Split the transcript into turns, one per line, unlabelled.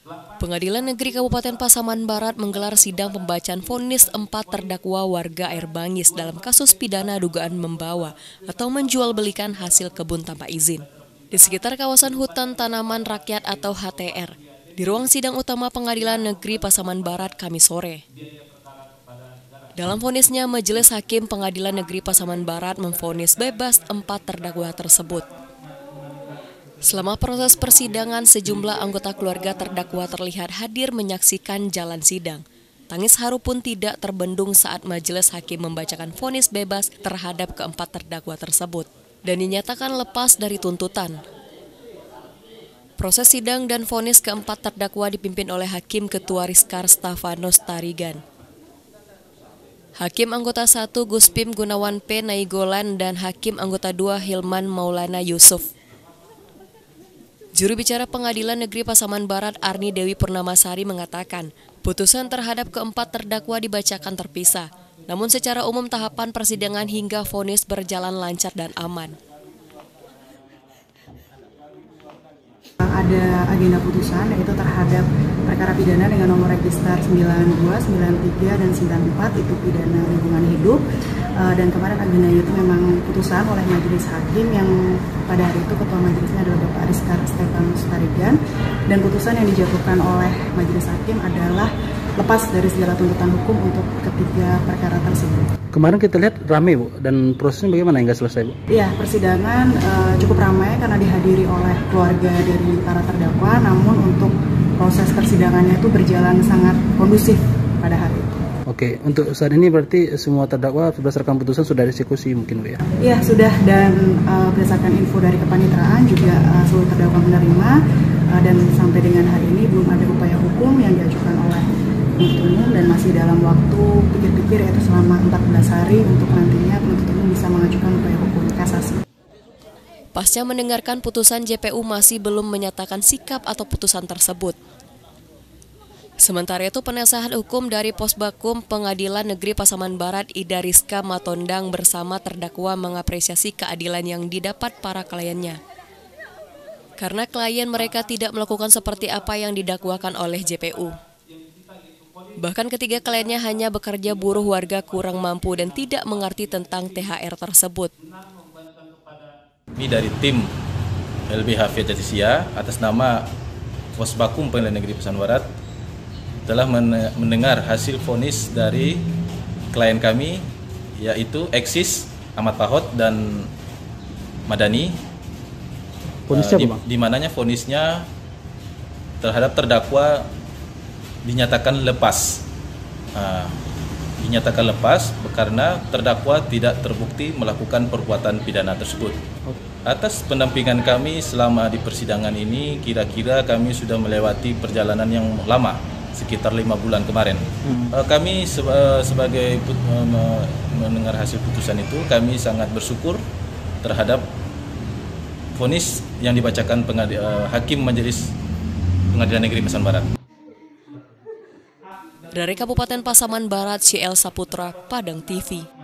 Pengadilan Negeri Kabupaten Pasaman Barat menggelar sidang pembacaan vonis 4 terdakwa warga Air Bangis dalam kasus pidana dugaan membawa atau menjual belikan hasil kebun tanpa izin di sekitar kawasan hutan tanaman rakyat atau HTR di ruang sidang utama Pengadilan Negeri Pasaman Barat Kamis sore. Dalam vonisnya, Majelis Hakim Pengadilan Negeri Pasaman Barat memvonis bebas 4 terdakwa tersebut. Selama proses persidangan, sejumlah anggota keluarga terdakwa terlihat hadir menyaksikan jalan sidang. Tangis haru pun tidak terbendung saat majelis hakim membacakan vonis bebas terhadap keempat terdakwa tersebut dan dinyatakan lepas dari tuntutan. Proses sidang dan vonis keempat terdakwa dipimpin oleh Hakim Ketua Rizkar Stavanos Tarigan. Hakim anggota 1 Guspim Gunawan P. Naigolan dan Hakim anggota 2 Hilman Maulana Yusuf. Juru bicara Pengadilan Negeri Pasaman Barat Arni Dewi Purnamasari mengatakan, putusan terhadap keempat terdakwa dibacakan terpisah, namun secara umum tahapan persidangan hingga vonis berjalan lancar dan aman.
Ada agenda putusan yaitu terhadap perkara pidana dengan nomor register 92, 93, dan 94 itu pidana lingkungan hidup. Dan kemarin agendanya itu memang putusan oleh majelis hakim yang pada hari itu ketua majelisnya adalah Bapak Rizkar Stavanos Tarigan, dan putusan yang dijatuhkan oleh majelis hakim adalah lepas dari segala tuntutan hukum untuk ketiga perkara tersebut.
Kemarin kita lihat ramai, Bu, dan prosesnya bagaimana hingga selesai, Bu?
Iya, persidangan cukup ramai karena dihadiri oleh keluarga dari para terdakwa, namun untuk proses persidangannya itu berjalan sangat kondusif pada hari itu.
Oke, untuk saat ini berarti semua terdakwa berdasarkan putusan sudah dieksekusi mungkin, Bu, ya?
Iya, sudah, dan berdasarkan info dari kepanitraan juga seluruh terdakwa menerima, dan sampai dengan hari ini belum ada upaya hukum yang diajukan oleh penuntut umum dan masih dalam waktu pikir-pikir yaitu selama 14 hari untuk nantinya penuntut umum bisa mengajukan upaya hukum kasasi.
Pasca mendengarkan putusan, JPU masih belum menyatakan sikap atau putusan tersebut. Sementara itu, penasehat hukum dari Posbakum Pengadilan Negeri Pasaman Barat Ida Rizka Matondang bersama terdakwa mengapresiasi keadilan yang didapat para kliennya. Karena klien mereka tidak melakukan seperti apa yang didakwakan oleh JPU. Bahkan ketiga kliennya hanya bekerja buruh warga kurang mampu dan tidak mengerti tentang THR tersebut.
Kami dari tim LBH Vietnamisia atas nama Posbakum Pengadilan Negeri Pasaman Barat telah mendengar hasil vonis dari klien kami, yaitu Eksis, Ahmad Pahot, dan Madani. Di mananya vonisnya terhadap terdakwa dinyatakan lepas. Dinyatakan lepas karena terdakwa tidak terbukti melakukan perbuatan pidana tersebut. Atas pendampingan kami selama di persidangan ini, kira-kira kami sudah melewati perjalanan yang lama, sekitar 5 bulan kemarin. Kami sebagai mendengar hasil putusan itu, kami sangat bersyukur terhadap vonis yang dibacakan Hakim Majelis Pengadilan Negeri Pasaman Barat.
Dari Kabupaten Pasaman Barat, CL Saputra, Padang TV.